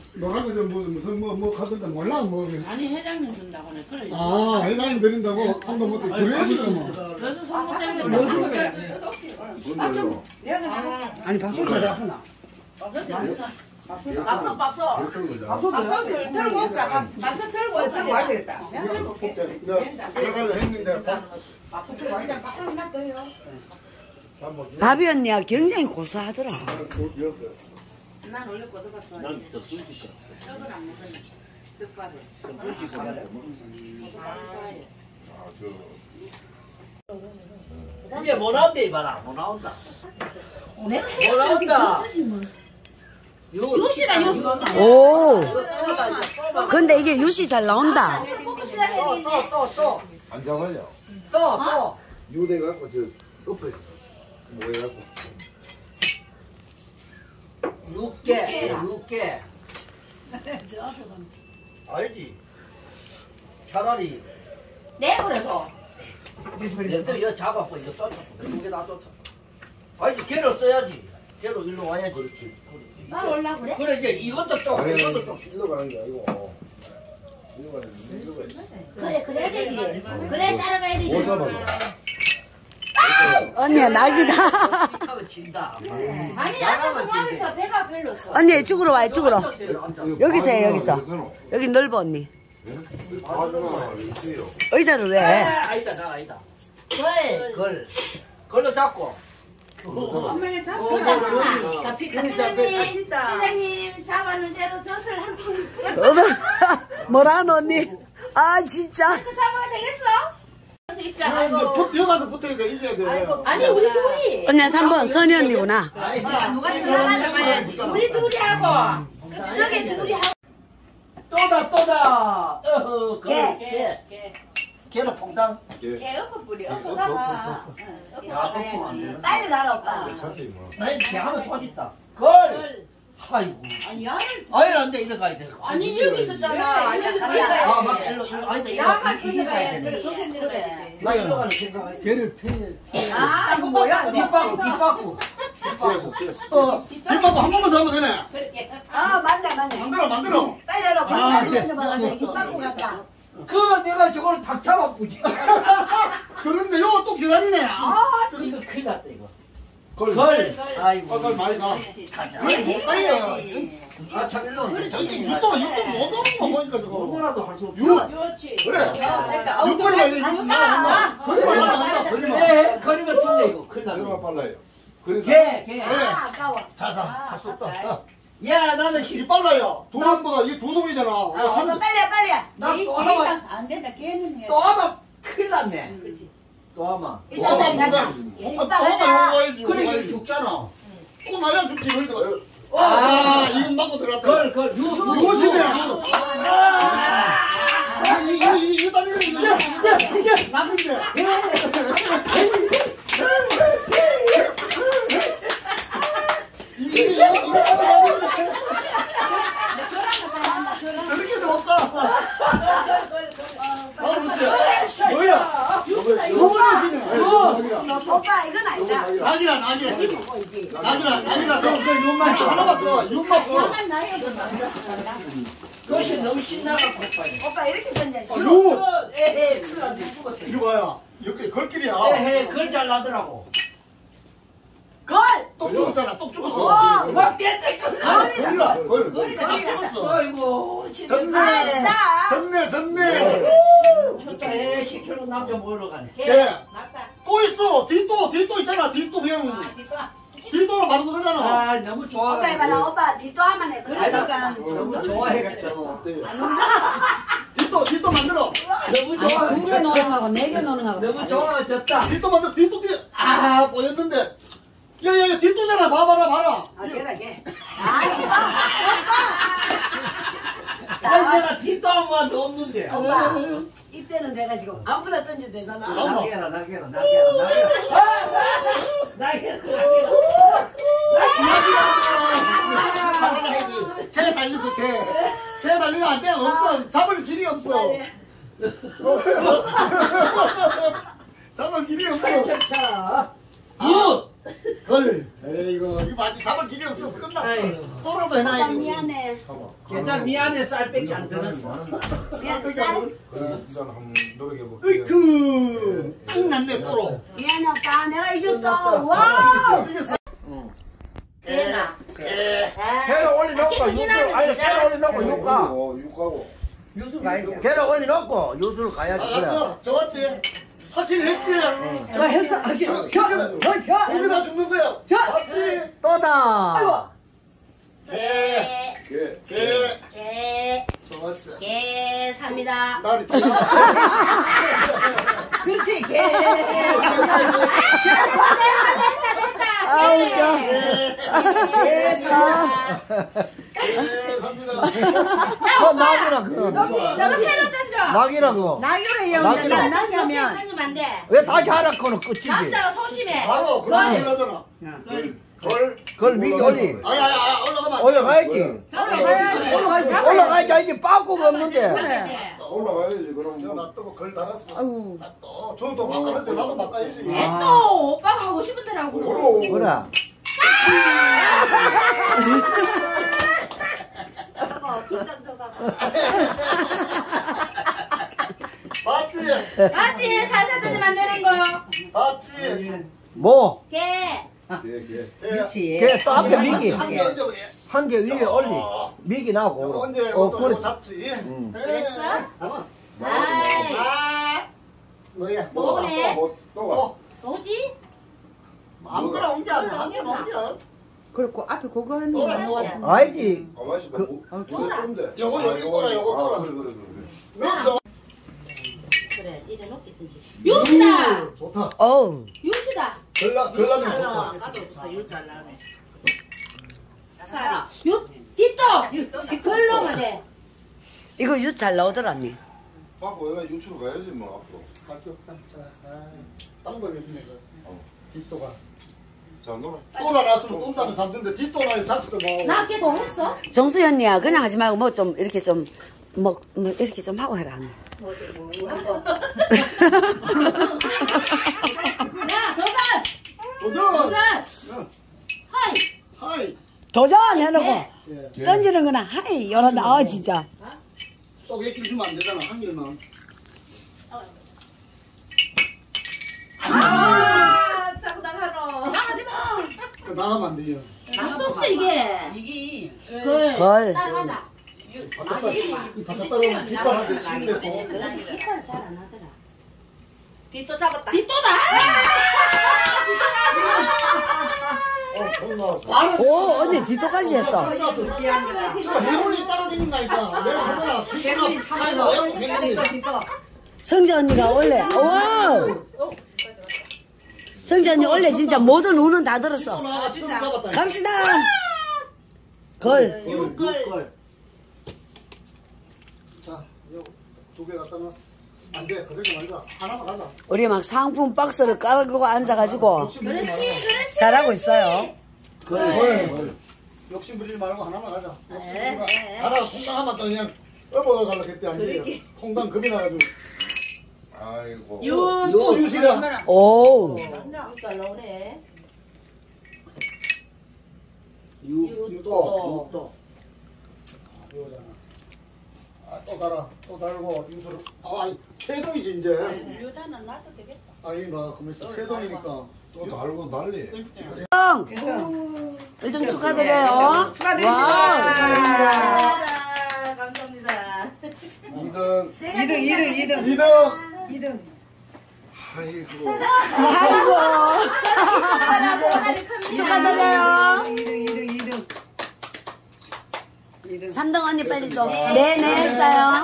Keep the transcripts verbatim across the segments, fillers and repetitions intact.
노란 거좀 무슨 무슨 뭐 뭐 하던데 몰라 뭐. 아니 회장님 준다고 네 그래. 아 회장님 드린다고 삼도 못 그래야지 뭐. 그래서 선거 때문에. 아니 박수 쳐야 아프나? 밥솥 밥솥 밥솥 들고 오자. 밥솥 들고 오자. 와야 되겠다. 내가 했는데 밥솥 들고 와야 밥솥 놔둬요. 밥이 언니야 굉장히 고소하더라. 난 원래 고등밥 좋아해. 난 더 술지 싫어. 떡은 안 먹으니. 떡밥을. 더 술지 가면 고등밥을 좋아해. 이제 뭐 나온대 이봐라. 뭐 나온다. 내가 뭐 나온다. 유시다 유. 오. 근데 이게 유시 잘 나온다. 또또또 또. 안 잡아요. 또 또. 유대 갖고 저 엎어 뭐 해갖고. 육 개. 육 개. 알지. 차라리 네 그래서. 얘들 이거 잡았고 이거 쫓았고 두개 다 쫓았고. 알지. 걔를 써야지. 걔로 일로 와야지. 그렇지. 나 올라 그래? 그래 이제 이것도 쪽 이것도 쪽. 일로 가는 게 아니고. 일로 가는 게 일로 가는 게. 그래 그래야 되지. 그래 따라가야 되지. 뭐 잡아? 언니야 낙이다. 하면 진다. 아니 앉아서 하면서 배가 별로서. 언니 죽으러 와요 죽으러. 여기서 해 여기서. 여기 넓어 언니. 아주나 있어요. 의자를 왜? 아니다 나 아니다. 걸. 걸. 걸로 잡고. 엄마가 잡고. 어, 잡히다. 회장님, 회장님 잡았는 채로 젖을 한 통. 어머 뭐라노 언니? 아 진짜. 잡아야 되겠어? 입자. 붙여 가서 붙어야 돼 이겨야 돼. 아니 우리 둘이. 언니야 삼 번 선희 언니구나. 누가 들어가야지. 우리 둘이 하고. 저기 둘이 하고. 또다 또다. 어허 개. 개. 개. 걔는 퐁당. 개 엎어 뿌리. 엎어 가봐. 엎어 야, 가야지. 엎으면 안 되는데. 빨리 가라 오빠. 잡히 뭐. 나는 걔하면 좋아졌다. 걸. 아이고. 아니 야를. 아예 안돼 이래 가야 돼. 아니 여기 있었잖아. 아니 아, 막 일로 일로 아니다 이거 야만 이게 가야 끊어가야지. 돼. 속에 들어가야지. 나 일로 가는 생각. 걔를 패. 아 이거 뭐야? 뒷바꾸 뒷바꾸. 뛰었어 뛰었어. 어 뒷바퀴 한 번만 더 하면 되네. 그렇게. 아 맞네 맞네. 만들어 만들어. 빨리 하라. 아, 빨리 네. 던져봐가지고 뒷바꾸 갔다. 그러면 내가 저걸 탁 잡아보지. 그런데 요거 또 기다리네. 아 이거 큰일 났다 이거. 걸. 걸. 아이고. 걸 많이 가. 가자. 그래 못 가요. 아, 참 일로 온다. 저기 육도 육도 못 오는 거 보니까 저거. 뭐라도 할 수 없어. 육. 그렇지. 그래. 그러니까 육거리가 이제 육 나간다. 거리가 나간다. 거리가. 예, 거리가 죽네 이거. 큰일 얼마 났네. 빨라요? 그래서 개, 개. 아 아까워. 자자 할 수 없다. 야, 나는 이 시. 빨라요. 두 손보다 이 두 손이잖아. 아 한 빨리 빨리. 나또 하면 안 된다. 걔는 해. 또 하면 큰일 났네. 그렇지. 또 하면. 뭔가 뭔가 뭔가 뭔가 요거야지. 그래 이거 요거야지. 죽잖아. 또 나야 죽지 거기다가. 아, 아 이건 맞고 들어갔다. 걸, 걸. 유, 유, 요심해. 유. 아 이거 이거 이거 다니는 거 나쁜데. 이게 저렇게 해서 올까? 아 그렇지. 뭐야? 요거는 오빠 이건 아니다. 낙이라 낙이라 낙이라 낙이라 그 육만 하나 봤어 육 봤어. 나만 나이 그것이 너무 신나갖고 오빠야. 오빠 이렇게 던져야지. 육 에헤, 큰일 났네. 죽었다. 이리 와야 여기 걸길이야. 에헤, 그걸 잘 나더라고. 걸. 똑 죽었잖아 똑 죽었어. 막 깼다, 걸이라 걸. 머리가 딱 길다. 죽었어. 아이고, 진짜. 전매 아싸. 전매 전매. 진짜 애 시켜놓은 남자 모이러 가네. 개. 맞다. 또 있어 뒷도 뒷도 있잖아 뒷도 그냥 아 뒤도. 뒷도로 바로 들어가잖아. 아, 너무 좋아. 오빠 해봐라. 오빠 뒤도 하면 해. 아니다. 그러니까. 너무 좋아해가지고. 뒷도 뒷도 만들어. 너무 좋아. 둘이 노는 거하고 네개 노는 거하고. 너무 좋아졌다. 뒷도 만들어 뒷도 뒤. 아 보였는데. 야야야 뒷도잖아 봐봐라 봐라. 아 걔다 걔. 아니, 내가 뒷도 한 번도 없는데. 오빠 이때는 내가 지금 아무나 던져도 되잖아. 나게라, 나게라, 나게라, 나게라. 나게라, 나게라. 달려야지. 개 달렸어 개. 개 달리면 안 돼. 없어. 잡을 길이 없어. 잡을 길이 없어. 차차차. 굿! 걸. 에이구 이거 아직 잡을 길이 없어. 끝났어. 또라도 해놔야 돼. 미안해. 괜찮아 미안해 쌀밖에 안 들었어. 쌀떡이 안 들어. 일단 한번 노력해볼게요. 으이쿠. 딱 났네 또로. 미안해 오빠 내가 이겼어. 와. 이겼어. 깨나. 에. 계란 올려놓고 육수 아니 계란 올려놓고 육가 어, 육가고. 유수 가야지. 계란 올려놓고 유수를 가야지 그래. 알았어. 좋았지. 확실히 했지. 저 했어. 아, 저, 저, 저, 저. 고기다 죽는 거야. 저. 맞지. 또다. 아이고. 개. 예. 개. 개. 좋았어. 개 삽니다. 나를 그렇지. 개. 아 웃겨. 개 삽니다. 그거 막이라 그거. 너가 새로 던져. 막이라 그거. 나기로 나기로. 영장 나냐면 던지면 안 돼. 왜 다시 하라 그거는 끝이지. 남자가 소심해. 바로 그렇게 하잖아. 걸. 그걸 미기 올리. 아야 아야 올라가면 안 돼. 올라가야지. 올라가야지. 올라가야지. 올라가야지. 빠꾸가 없는데. 그래. 올라가야지, 그럼. 저 놔두고 걸 달았어. 아우. 놔둬. 저도 바꿔는데 나도 바꿔야지. 또 오빠가 하고 싶은 대로 하고. 그럼. 그래. 맞지? 맞지? 살살 던지면 안 되는 거. 맞지? 뭐? 개. 예, 예. 그렇지. 걔또 앞에 미기. 한개 얹어 그래. 한 개 위에 올리. 미기 나고. 이거 언제 어, 이것도 그래. 이거 잡지? 음. 그랬어? 잠깐. 아이. 아. 뭐야? 뭐네? 또, 또 가. 뭐지? 아무거나 옮겨. 한 개만 옮겨. 그렇고 앞에 그거 했니? 또라 뭐? 알지. 가만히 있어. 그- 뭐, 또라. 뭔데? 요거, 여기 아, 또라, 요거 아, 또라. 그래, 그래, 그래. 넣었어. 그래 이제 높게 던지. 유시다. 좋다. 어우. 유시다. 걸라 걸라면 좋다. 나도 좋다. 유 잘라네. 쌀이. 유 뒷도. 뒷걸로만 돼. 이거 유 잘 나오더라니. 받고 얘가 유추로 가야지, 뭐, 앞으로. 할 수 없다. 자, 방법이 있네. 어. 뒷도가. 자, 놀아. 또라 났으면 똥다는 잡는데 뒷도라에 잡지도 뭐. 나걔 더 했어? 정수희 언니야 그냥 하지 말고 뭐 좀 이렇게 좀 뭐 뭐 이렇게 좀 하고 해라. 야 도전. 도전. 도전. 하이. 하이. 도전 해놓고 네. 예. 던지는 거나 하이 이런다. 아 진짜. 또 객길 주면 안 되잖아. 한 개만. 아, 자꾸 나가노. 나가지 마. 나가면 안 돼요. 나수 없어 이게. 이게 걸. 걸. 따라가자. 바깥다 이 바깥다 놓으면 뒷바람에 쉬운데 또. 뒷발 잘안 하더라. 뒷도 잡았다. 뒷도다. 어, 손 나왔어. 말은. 오 언니 뒤도까지 했어. 저 해물이 따라다닌다니까. 내가 하잖아. 뒷바람 차이가 왜 못했는지. 성재 언니가 원래 와. 성재 언니 원래 진짜 모든 운은 다 들었어. 또 나가 지금 잡았다. 갑시다. 걸. 육걸. 자, 두 개 갖다 놨어. 안 돼. 그러지 말자. 하나만 가자. 우리 막 상품 박스를 깔고 앉아가지고 욕심 부리지 말고. 그렇지. 잘하고 있어요. 걸. 욕심 부리지 말고 하나만 가자. 욕심 부리지 말고. 가다가 콩당 한번 또 그냥 업어가 갈라 했대 안 돼요. 콩당 급이 나가지고. 아이고. 또 유시라. 오. 잘 나오네. 또. 또. 이거잖아. 아, 또 달아. 또 달고 유수로. 아, 세 동이지 이제. 유다는 놔도 되겠다. 아이 뭐 그러면서 세 동이니까. 또 달고 난리. 형. 일 등 축하드려요. 축하드립니다. 감사합니다. 이 등. 이 등, 이 등, 이 등. 이 등. 이 등. 아이고. 아이고. 축하드려요. 이 등, 이 등, 이 등. 이 등. 삼 등 언니 빨리 또. 네네 했어요.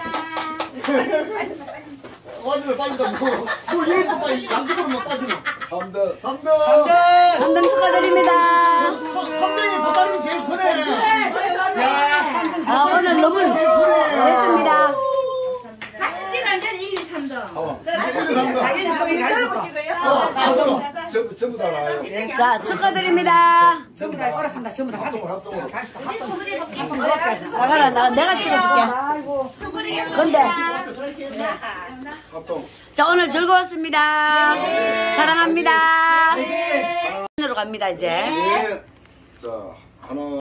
완전 빠진다. 뭐, 뭐 이럴 거 빨리 양쪽으로만 빠지나. 삼 등. 삼 등. 삼 등 축하드립니다. 삼 등이 보다는 제일 크네. 야, 삼 등, 아 오늘 너무 됐습니다. 같이 찍어 완전히 이길 삼 등. 자기는 삼 등 갈 수 있다. 어, 잡았어. 전부, 전부 다 나와요. 자 축하드립니다. 전부 다 오락한다. 전부 다 가져. 합동으로, 합동으로. 우리 수그리 볼게. 나가라 나 내가 찍어줄게. 수그리. 근데 합동. 자 오늘 즐거웠습니다. 사랑합니다. 갑니다 이제. 예. 자, 하나.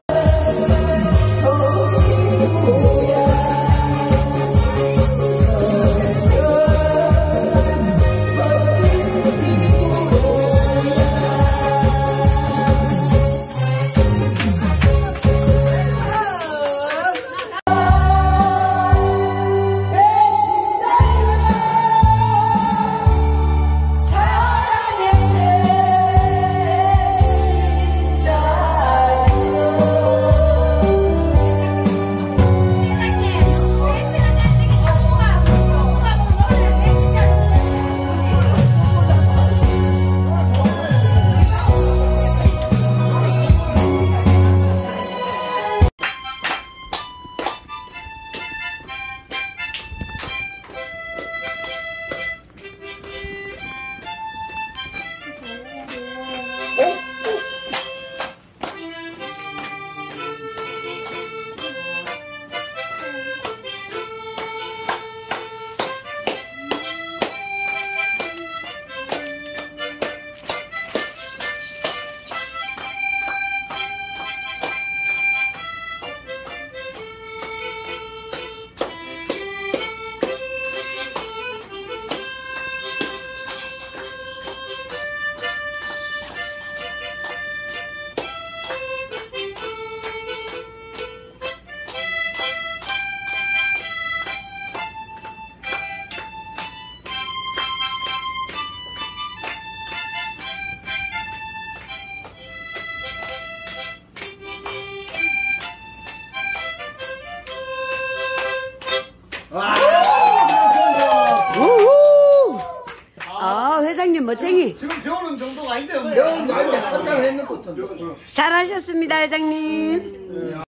우후. 아 회장님 멋쟁이. 지금 배우는 정도가 아닌데요. 배운 거 아닌데 하다가 했는 것같은 잘하셨습니다 회장님.